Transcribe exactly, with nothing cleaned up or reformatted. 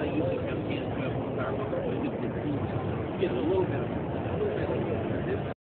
they usually have ten, twelve horsepower motors, so you get, you get a little bit of